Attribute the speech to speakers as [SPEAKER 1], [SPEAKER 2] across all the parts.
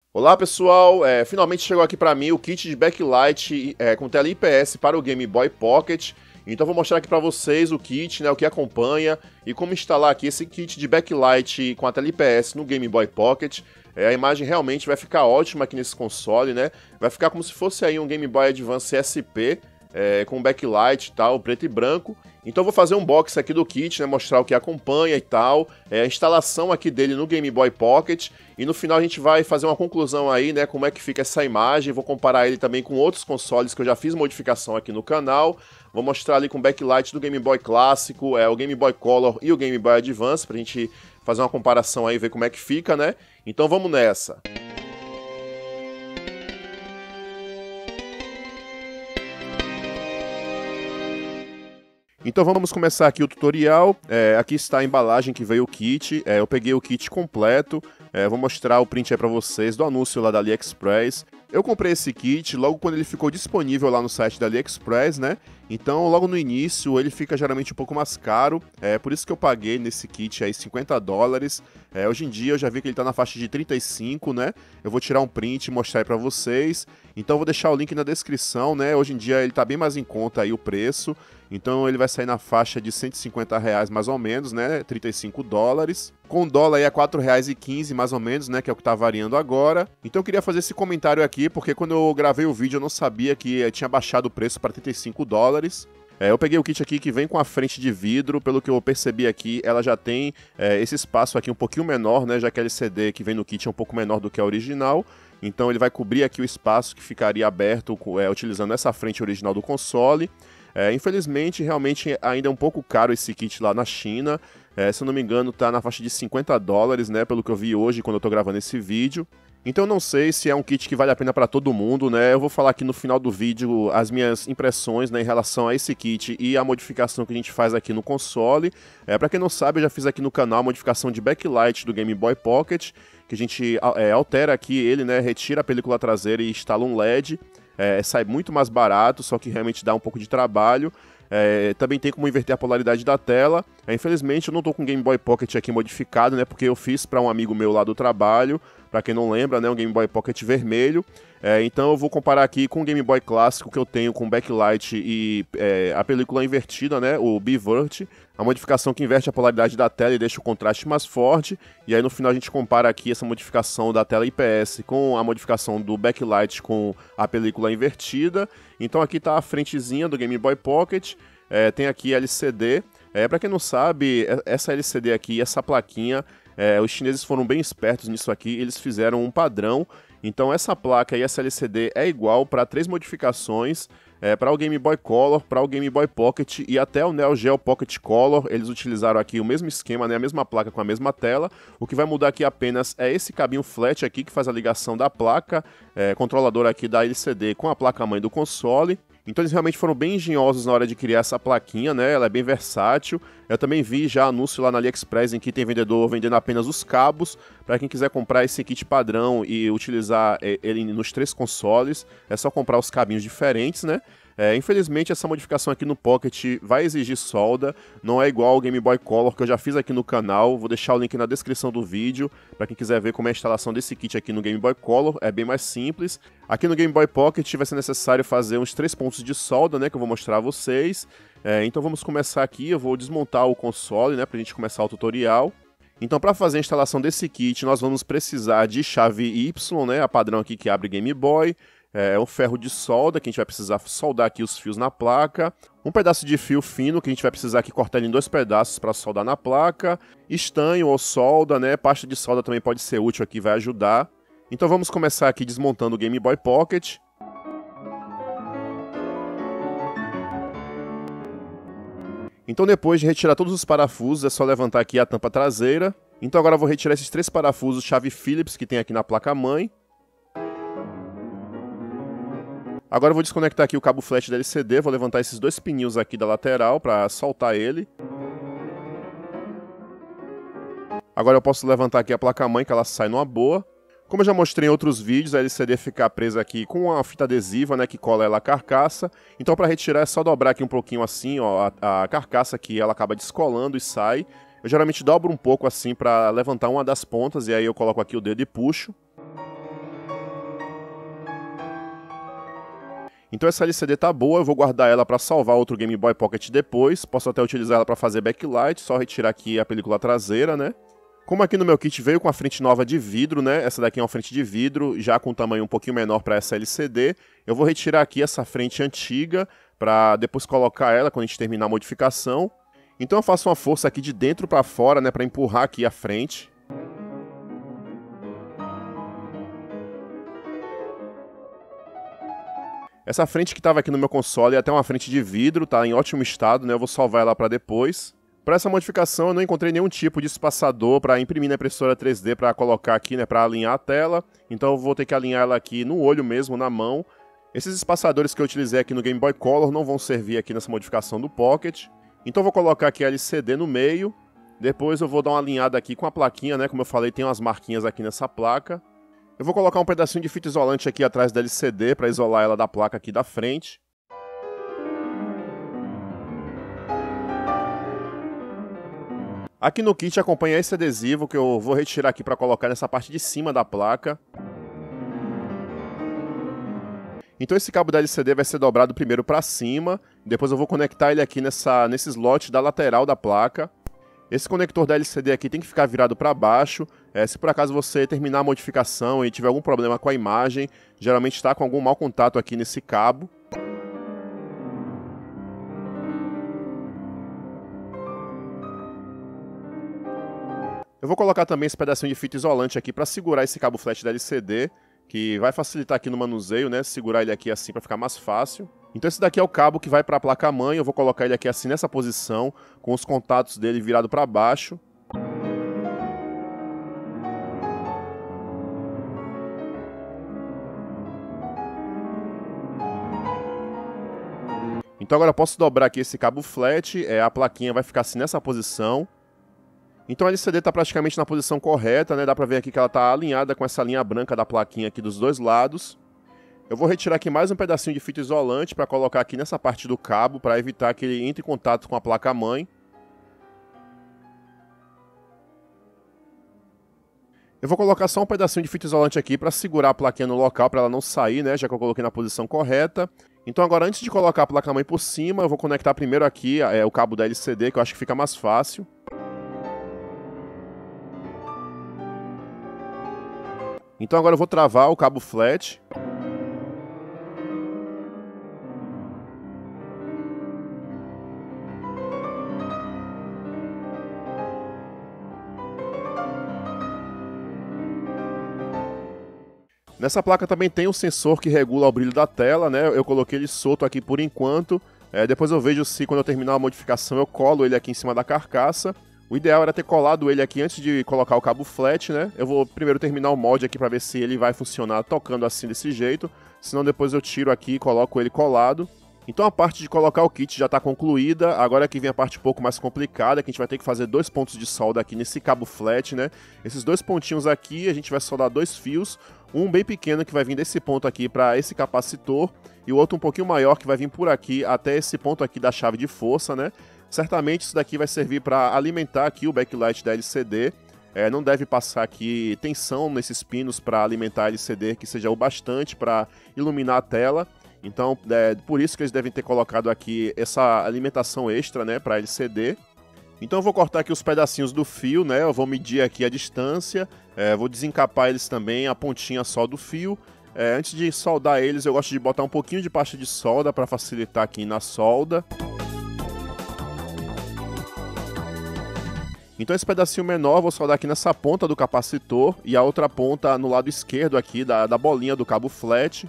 [SPEAKER 1] Olá pessoal, finalmente chegou aqui para mim o kit de backlight com tela IPS para o Game Boy Pocket. Então vou mostrar aqui para vocês o kit, né, o que acompanha e como instalar aqui esse kit de backlight com a tela IPS no Game Boy Pocket. A imagem realmente vai ficar ótima aqui nesse console, né? Vai ficar como se fosse aí um Game Boy Advance SP, com backlight e tal, preto e branco. Então eu vou fazer um unboxing aqui do kit, né, mostrar o que acompanha e tal, a instalação aqui dele no Game Boy Pocket, e no final a gente vai fazer uma conclusão aí, né, como é que fica essa imagem, vou comparar ele também com outros consoles que eu já fiz modificação aqui no canal, vou mostrar ali com backlight do Game Boy clássico, o Game Boy Color e o Game Boy Advance, pra gente fazer uma comparação aí e ver como é que fica, né, então vamos nessa. Então vamos começar aqui o tutorial. Aqui está a embalagem que veio o kit. Eu peguei o kit completo. Vou mostrar o print aí pra vocês do anúncio lá da AliExpress. Eu comprei esse kit logo quando ele ficou disponível lá no site da AliExpress, né? Então logo no início ele fica geralmente um pouco mais caro. Por isso que eu paguei nesse kit aí $50. Hoje em dia eu já vi que ele tá na faixa de 35, né? Eu vou tirar um print e mostrar aí pra vocês. Então eu vou deixar o link na descrição, né? Hoje em dia ele tá bem mais em conta aí o preço. Então ele vai sair na faixa de R$ 150 mais ou menos, né? $35. Com o dólar aí é R$4,15 mais ou menos, né? Que é o que tá variando agora. Então eu queria fazer esse comentário aqui, porque quando eu gravei o vídeo eu não sabia que tinha baixado o preço para $35. Eu peguei o kit aqui que vem com a frente de vidro, pelo que eu percebi aqui, ela já tem esse espaço aqui um pouquinho menor, né? Já que a LCD que vem no kit é um pouco menor do que a original. Então ele vai cobrir aqui o espaço que ficaria aberto utilizando essa frente original do console. Infelizmente, realmente ainda é um pouco caro esse kit lá na China. Se eu não me engano, tá na faixa de $50, né? Pelo que eu vi hoje quando eu tô gravando esse vídeo. Então eu não sei se é um kit que vale a pena para todo mundo, né? Eu vou falar aqui no final do vídeo as minhas impressões, né, em relação a esse kit e a modificação que a gente faz aqui no console. Para quem não sabe, eu já fiz aqui no canal a modificação de backlight do Game Boy Pocket, que a gente altera aqui ele, né? Retira a película traseira e instala um LED. Sai muito mais barato, só que realmente dá um pouco de trabalho. Também tem como inverter a polaridade da tela. Infelizmente eu não tô com o Game Boy Pocket aqui modificado, né? Porque eu fiz para um amigo meu lá do trabalho. Para quem não lembra, né? Um Game Boy Pocket vermelho. Então eu vou comparar aqui com o Game Boy clássico que eu tenho com backlight e a película invertida, né? O Bivert. A modificação que inverte a polaridade da tela e deixa o contraste mais forte. E aí no final a gente compara aqui essa modificação da tela IPS com a modificação do backlight com a película invertida. Então aqui está a frentezinha do Game Boy Pocket. Tem aqui LCD. Para quem não sabe, essa LCD aqui, essa plaquinha, os chineses foram bem espertos nisso aqui. Eles fizeram um padrão. Então essa placa e essa LCD é igual para 3 modificações. Para o Game Boy Color, para o Game Boy Pocket e até o Neo Geo Pocket Color, eles utilizaram aqui o mesmo esquema, né, a mesma placa com a mesma tela. O que vai mudar aqui apenas é esse cabinho flat aqui que faz a ligação da placa controladora aqui da LCD com a placa-mãe do console. Então eles realmente foram bem engenhosos na hora de criar essa plaquinha, né? Ela é bem versátil. Eu também vi já anúncio lá na AliExpress em que tem vendedor vendendo apenas os cabos. Para quem quiser comprar esse kit padrão e utilizar ele nos 3 consoles, é só comprar os cabinhos diferentes, né? Infelizmente essa modificação aqui no Pocket vai exigir solda, não é igual ao Game Boy Color que eu já fiz aqui no canal, vou deixar o link na descrição do vídeo para quem quiser ver como é a instalação desse kit aqui no Game Boy Color, é bem mais simples. Aqui no Game Boy Pocket vai ser necessário fazer uns 3 pontos de solda, né, que eu vou mostrar a vocês. Então vamos começar aqui, eu vou desmontar o console, né, pra gente começar o tutorial. Então para fazer a instalação desse kit nós vamos precisar de chave Y, né, a padrão aqui que abre Game Boy. Um ferro de solda, que a gente vai precisar soldar aqui os fios na placa. Um pedaço de fio fino, que a gente vai precisar aqui cortar ele em 2 pedaços para soldar na placa. Estanho ou solda, né? Pasta de solda também pode ser útil aqui, vai ajudar. Então vamos começar aqui desmontando o Game Boy Pocket. Então depois de retirar todos os parafusos, é só levantar aqui a tampa traseira. Então agora eu vou retirar esses 3 parafusos chave Phillips que tem aqui na placa-mãe. Agora eu vou desconectar aqui o cabo flash da LCD, vou levantar esses 2 pininhos aqui da lateral para soltar ele. Agora eu posso levantar aqui a placa-mãe, que ela sai numa boa. Como eu já mostrei em outros vídeos, a LCD fica presa aqui com uma fita adesiva, né, que cola ela à carcaça. Então para retirar é só dobrar aqui um pouquinho assim, ó, a carcaça aqui ela acaba descolando e sai. Eu geralmente dobro um pouco assim para levantar uma das pontas e aí eu coloco aqui o dedo e puxo. Então essa LCD tá boa, eu vou guardar ela para salvar outro Game Boy Pocket depois. Posso até utilizar ela para fazer backlight, só retirar aqui a película traseira, né? Como aqui no meu kit veio com a frente nova de vidro, né? Essa daqui é uma frente de vidro, já com um tamanho um pouquinho menor para essa LCD. Eu vou retirar aqui essa frente antiga para depois colocar ela quando a gente terminar a modificação. Então eu faço uma força aqui de dentro para fora, né? Para empurrar aqui a frente. Essa frente que estava aqui no meu console é até uma frente de vidro, tá em ótimo estado, né? Eu vou salvar ela para depois. Para essa modificação eu não encontrei nenhum tipo de espaçador para imprimir na impressora 3D para colocar aqui, né, para alinhar a tela. Então eu vou ter que alinhar ela aqui no olho mesmo, na mão. Esses espaçadores que eu utilizei aqui no Game Boy Color não vão servir aqui nessa modificação do Pocket. Então eu vou colocar aqui a LCD no meio. Depois eu vou dar uma alinhada aqui com a plaquinha, né? Como eu falei, tem umas marquinhas aqui nessa placa. Eu vou colocar um pedacinho de fita isolante aqui atrás da LCD para isolar ela da placa aqui da frente. Aqui no kit acompanha esse adesivo que eu vou retirar aqui para colocar nessa parte de cima da placa. Então esse cabo da LCD vai ser dobrado primeiro para cima, depois eu vou conectar ele aqui nesse slot da lateral da placa. Esse conector da LCD aqui tem que ficar virado para baixo. Se por acaso você terminar a modificação e tiver algum problema com a imagem, geralmente está com algum mau contato aqui nesse cabo. Eu vou colocar também esse pedacinho de fita isolante aqui para segurar esse cabo flat da LCD, que vai facilitar aqui no manuseio, né? Segurar ele aqui assim para ficar mais fácil. Então esse daqui é o cabo que vai para a placa-mãe, eu vou colocar ele aqui assim nessa posição, com os contatos dele virado para baixo. Então agora eu posso dobrar aqui esse cabo flat, a plaquinha vai ficar assim nessa posição. Então a LCD está praticamente na posição correta, né? Dá para ver aqui que ela está alinhada com essa linha branca da plaquinha aqui dos dois lados. Eu vou retirar aqui mais um pedacinho de fita isolante para colocar aqui nessa parte do cabo, para evitar que ele entre em contato com a placa-mãe. Eu vou colocar só um pedacinho de fita isolante aqui para segurar a plaquinha no local, para ela não sair, né? Já que eu coloquei na posição correta. Então agora, antes de colocar a placa-mãe por cima, eu vou conectar primeiro aqui o cabo da LCD, que eu acho que fica mais fácil. Então agora eu vou travar o cabo flat. Nessa placa também tem um sensor que regula o brilho da tela, né? Eu coloquei ele solto aqui por enquanto. Depois eu vejo se quando eu terminar a modificação eu colo ele aqui em cima da carcaça. O ideal era ter colado ele aqui antes de colocar o cabo flat, né? Eu vou primeiro terminar o molde aqui para ver se ele vai funcionar tocando assim desse jeito. Senão depois eu tiro aqui e coloco ele colado. Então a parte de colocar o kit já está concluída. Agora aqui vem a parte um pouco mais complicada, que a gente vai ter que fazer 2 pontos de solda aqui nesse cabo flat, né? Esses 2 pontinhos aqui, a gente vai soldar 2 fios. Um bem pequeno que vai vir desse ponto aqui para esse capacitor. E o outro um pouquinho maior que vai vir por aqui até esse ponto aqui da chave de força, né? Certamente isso daqui vai servir para alimentar aqui o backlight da LCD. Não deve passar aqui tensão nesses pinos para alimentar a LCD que seja o bastante para iluminar a tela. Então, por isso que eles devem ter colocado aqui essa alimentação extra, né, para LCD. Então eu vou cortar aqui os pedacinhos do fio, né? Eu vou medir aqui a distância, vou desencapar eles também, a pontinha só do fio. Antes de soldar eles, eu gosto de botar um pouquinho de pasta de solda para facilitar aqui na solda. Então esse pedacinho menor eu vou soldar aqui nessa ponta do capacitor e a outra ponta no lado esquerdo aqui da bolinha do cabo flat.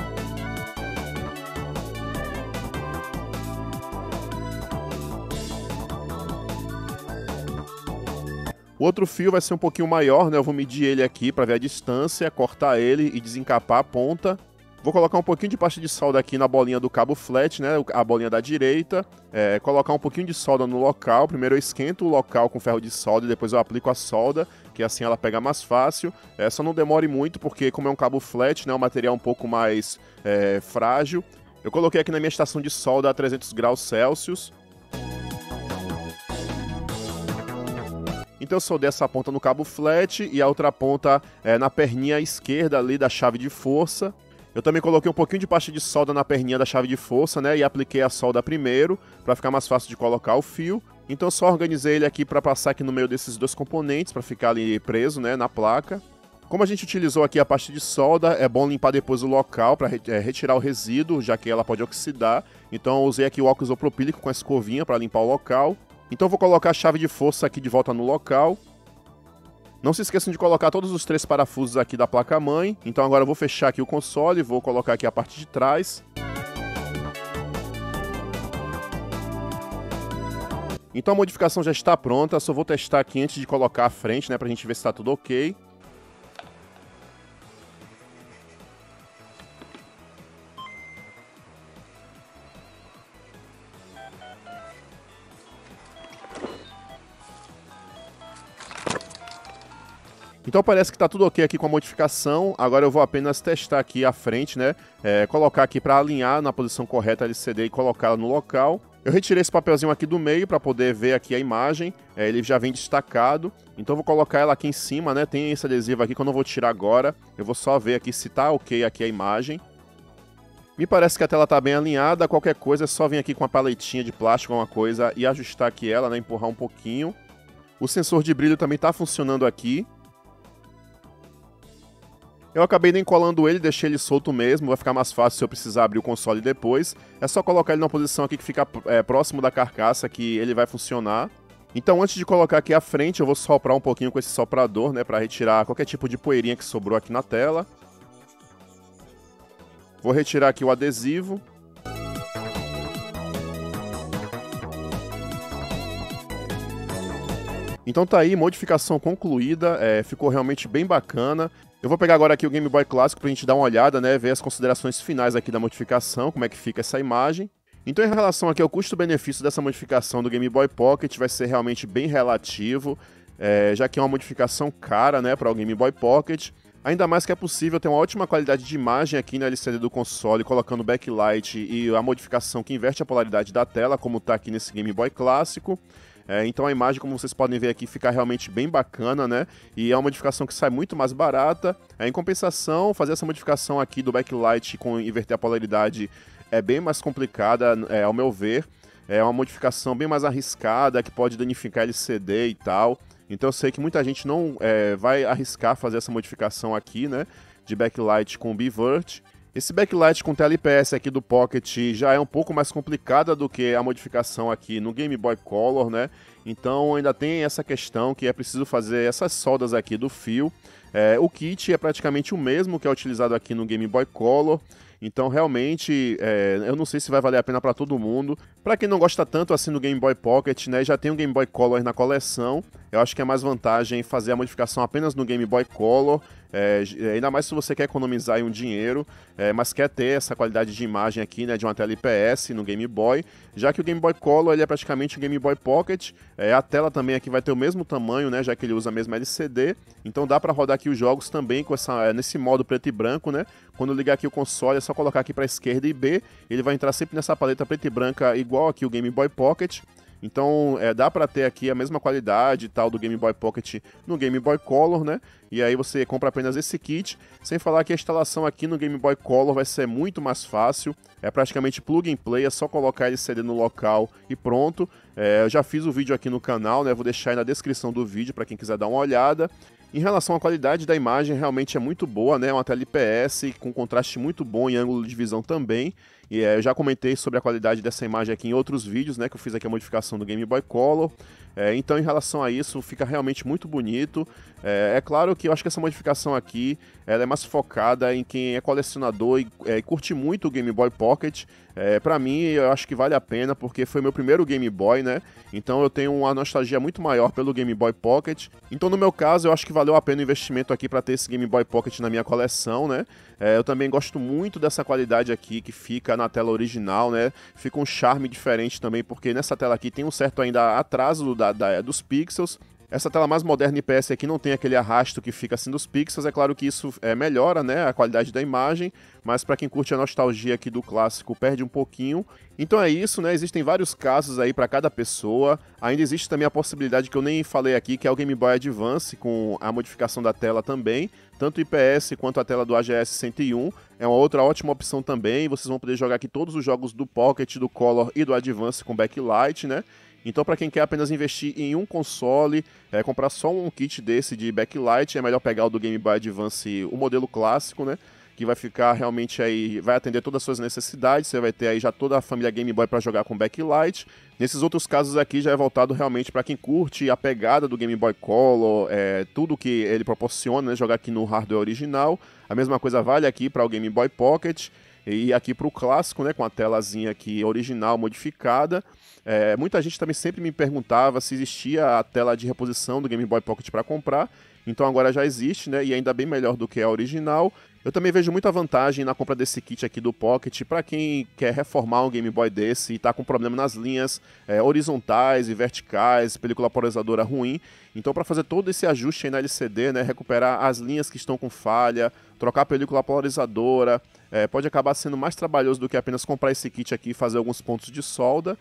[SPEAKER 1] O outro fio vai ser um pouquinho maior, né? Eu vou medir ele aqui para ver a distância, cortar ele e desencapar a ponta. Vou colocar um pouquinho de pasta de solda aqui na bolinha do cabo flat, né? A bolinha da direita. Colocar um pouquinho de solda no local. Primeiro eu esquento o local com ferro de solda e depois eu aplico a solda, que assim ela pega mais fácil. Só não demore muito, porque como é um cabo flat, né? O material é um pouco mais frágil. Eu coloquei aqui na minha estação de solda a 300 graus Celsius. Então eu soldei essa ponta no cabo flat e a outra ponta na perninha esquerda ali da chave de força. Eu também coloquei um pouquinho de pasta de solda na perninha da chave de força, né, e apliquei a solda primeiro, para ficar mais fácil de colocar o fio. Então eu só organizei ele aqui para passar aqui no meio desses dois componentes, para ficar ali preso, né, na placa. Como a gente utilizou aqui a pasta de solda, é bom limpar depois o local para retirar o resíduo, já que ela pode oxidar. Então eu usei aqui o álcool isopropílico com a escovinha para limpar o local. Então eu vou colocar a chave de força aqui de volta no local. Não se esqueçam de colocar todos os 3 parafusos aqui da placa-mãe. Então agora eu vou fechar aqui o console, vou colocar aqui a parte de trás. Então a modificação já está pronta, só vou testar aqui antes de colocar a frente, né, pra gente ver se tá tudo ok. Então parece que tá tudo ok aqui com a modificação. Agora eu vou apenas testar aqui a frente, né? Colocar aqui para alinhar na posição correta a LCD e colocá-la no local. Eu retirei esse papelzinho aqui do meio para poder ver aqui a imagem. Ele já vem destacado. Então eu vou colocar ela aqui em cima, né? Tem esse adesivo aqui que eu não vou tirar agora. Eu vou só ver aqui se tá ok aqui a imagem. Me parece que a tela tá bem alinhada. Qualquer coisa é só vir aqui com uma paletinha de plástico, alguma coisa, e ajustar aqui ela, né? Empurrar um pouquinho. O sensor de brilho também tá funcionando aqui. Eu acabei nem colando ele, deixei ele solto mesmo, vai ficar mais fácil se eu precisar abrir o console depois. É só colocar ele numa posição aqui que fica próximo da carcaça que ele vai funcionar. Então antes de colocar aqui à frente, eu vou soprar um pouquinho com esse soprador, né, para retirar qualquer tipo de poeirinha que sobrou aqui na tela. Vou retirar aqui o adesivo. Então tá aí, modificação concluída, ficou realmente bem bacana. Eu vou pegar agora aqui o Game Boy clássico pra gente dar uma olhada, né, ver as considerações finais aqui da modificação, como é que fica essa imagem. Então em relação aqui ao custo-benefício dessa modificação do Game Boy Pocket, vai ser realmente bem relativo, já que é uma modificação cara, né, para o Game Boy Pocket. Ainda mais que é possível ter uma ótima qualidade de imagem aqui na LCD do console, colocando backlight e a modificação que inverte a polaridade da tela, como tá aqui nesse Game Boy clássico. Então a imagem, como vocês podem ver aqui, fica realmente bem bacana, né? E é uma modificação que sai muito mais barata. Em compensação, fazer essa modificação aqui do backlight com inverter a polaridade é bem mais complicada, ao meu ver. É uma modificação bem mais arriscada, que pode danificar LCD e tal. Então eu sei que muita gente não vai arriscar fazer essa modificação aqui, né? De backlight com bivert. Esse backlight com tela IPS aqui do Pocket já é um pouco mais complicada do que a modificação aqui no Game Boy Color, né? Então ainda tem essa questão que é preciso fazer essas soldas aqui do fio. O kit é praticamente o mesmo que é utilizado aqui no Game Boy Color. Então realmente eu não sei se vai valer a pena para todo mundo. Para quem não gosta tanto assim do Game Boy Pocket, né, já tem um Game Boy Color na coleção. Eu acho que é mais vantagem fazer a modificação apenas no Game Boy Color. Ainda mais se você quer economizar aí um dinheiro, mas quer ter essa qualidade de imagem aqui, né, de uma tela IPS no Game Boy, já que o Game Boy Color ele é praticamente o Game Boy Pocket. A tela também aqui vai ter o mesmo tamanho, né, já que ele usa a mesma LCD, então dá para rodar aqui os jogos também com nesse modo preto e branco, né. Quando eu ligar aqui o console é só colocar aqui para esquerda e B, ele vai entrar sempre nessa paleta preta e branca igual aqui o Game Boy Pocket. Então dá para ter aqui a mesma qualidade e tal do Game Boy Pocket no Game Boy Color, né? E aí você compra apenas esse kit, sem falar que a instalação aqui no Game Boy Color vai ser muito mais fácil. É praticamente plug and play, é só colocar LCD no local e pronto. Eu já fiz o vídeo aqui no canal, né? Vou deixar aí na descrição do vídeo para quem quiser dar uma olhada. Em relação à qualidade da imagem, realmente é muito boa, né? Uma tela IPS com contraste muito bom e ângulo de visão também. E eu já comentei sobre a qualidade dessa imagem aqui em outros vídeos, né? Que eu fiz aqui a modificação do Game Boy Color. Então, em relação a isso, fica realmente muito bonito. É claro que eu acho que essa modificação aqui ela é mais focada em quem é colecionador e curte muito o Game Boy Pocket. Pra mim, eu acho que vale a pena, porque foi meu primeiro Game Boy, né? Então eu tenho uma nostalgia muito maior pelo Game Boy Pocket. Então, no meu caso, eu acho que valeu a pena o investimento aqui para ter esse Game Boy Pocket na minha coleção, né? Eu também gosto muito dessa qualidade aqui que fica na tela original, né? Fica um charme diferente também, porque nessa tela aqui tem um certo ainda atraso dos pixels. Essa tela mais moderna IPS aqui não tem aquele arrasto que fica assim dos pixels, é claro que isso melhora, né, a qualidade da imagem, mas para quem curte a nostalgia aqui do clássico perde um pouquinho. Então é isso, né, existem vários casos aí para cada pessoa. Ainda existe também a possibilidade que eu nem falei aqui, que é o Game Boy Advance com a modificação da tela também, tanto o IPS quanto a tela do AGS 101, é uma outra ótima opção também. Vocês vão poder jogar aqui todos os jogos do Pocket, do Color e do Advance com backlight, né? Então, para quem quer apenas investir em um console, comprar só um kit desse de backlight, é melhor pegar o do Game Boy Advance, o modelo clássico, né? Que vai ficar realmente aí, vai atender todas as suas necessidades, você vai ter aí já toda a família Game Boy para jogar com backlight. Nesses outros casos aqui já é voltado realmente para quem curte a pegada do Game Boy Color, tudo que ele proporciona, né? Jogar aqui no hardware original. A mesma coisa vale aqui para o Game Boy Pocket e aqui para o clássico, né? Com a telazinha aqui original modificada. Muita gente também sempre me perguntava se existia a tela de reposição do Game Boy Pocket para comprar, então agora já existe, né, e ainda bem melhor do que a original. Eu também vejo muita vantagem na compra desse kit aqui do Pocket para quem quer reformar um Game Boy desse e está com problema nas linhas horizontais e verticais, película polarizadora ruim. Então, para fazer todo esse ajuste aí na LCD, né, recuperar as linhas que estão com falha, trocar a película polarizadora, pode acabar sendo mais trabalhoso do que apenas comprar esse kit aqui e fazer alguns pontos de solda.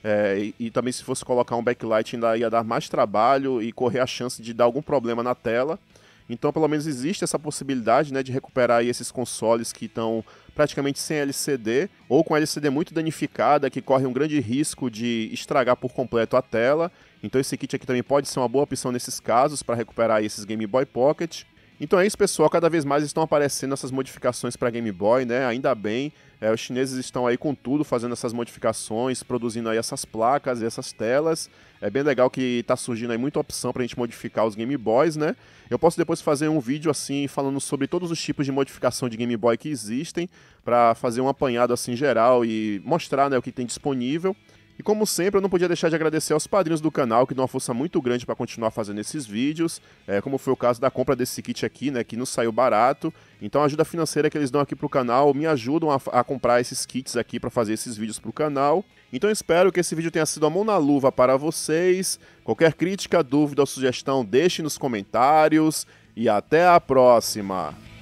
[SPEAKER 1] E também se fosse colocar um backlight ainda ia dar mais trabalho e correr a chance de dar algum problema na tela. Então pelo menos existe essa possibilidade, né, de recuperar aí esses consoles que estão praticamente sem LCD ou com LCD muito danificada, que corre um grande risco de estragar por completo a tela. Então esse kit aqui também pode ser uma boa opção nesses casos para recuperar aí esses Game Boy Pocket. Então é isso, pessoal, cada vez mais estão aparecendo essas modificações para Game Boy, né? Ainda bem, os chineses estão aí com tudo, fazendo essas modificações, produzindo aí essas placas e essas telas. É bem legal que tá surgindo aí muita opção pra gente modificar os Game Boys, né? Eu posso depois fazer um vídeo assim, falando sobre todos os tipos de modificação de Game Boy que existem, para fazer um apanhado assim geral e mostrar, né, o que tem disponível. E como sempre, eu não podia deixar de agradecer aos padrinhos do canal, que dão uma força muito grande para continuar fazendo esses vídeos, como foi o caso da compra desse kit aqui, né, que nos saiu barato. Então a ajuda financeira que eles dão aqui pro canal me ajudam a comprar esses kits aqui para fazer esses vídeos pro canal. Então eu espero que esse vídeo tenha sido a mão na luva para vocês. Qualquer crítica, dúvida ou sugestão, deixe nos comentários. E até a próxima!